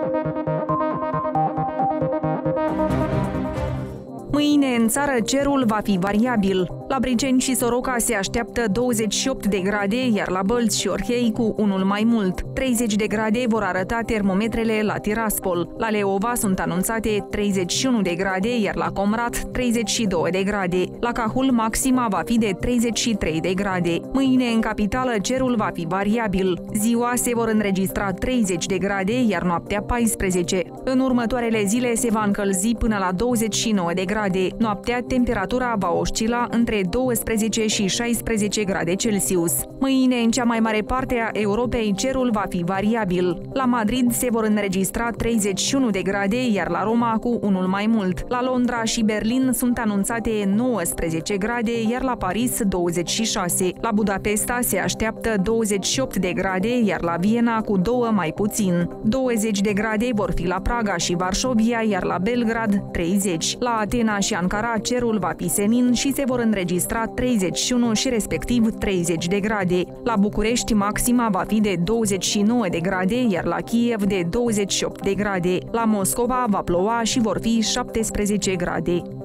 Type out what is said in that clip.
Mâine în țară cerul va fi variabil. La Briceni și Soroca se așteaptă 28 de grade, iar la Bălți și Orhei cu unul mai mult. 30 de grade vor arăta termometrele la Tiraspol. La Leova sunt anunțate 31 de grade, iar la Comrat 32 de grade. La Cahul maxima va fi de 33 de grade. Mâine în capitală cerul va fi variabil. Ziua se vor înregistra 30 de grade, iar noaptea 14. În următoarele zile se va încălzi până la 29 de grade. Noaptea temperatura va oscila între 12 și 16 grade Celsius. Mâine, în cea mai mare parte a Europei, cerul va fi variabil. La Madrid se vor înregistra 31 de grade, iar la Roma cu unul mai mult. La Londra și Berlin sunt anunțate 19 grade, iar la Paris 26. La Budapesta se așteaptă 28 de grade, iar la Viena cu 2 mai puțin. 20 de grade vor fi la Praga și Varșovia, iar la Belgrad 30. La Atena și Ankara cerul va fi senin și se vor înregistra 31 și respectiv 30 de grade. La București maxima va fi de 29 de grade, iar la Kiev de 28 de grade. La Moscova va ploua și vor fi 17 grade.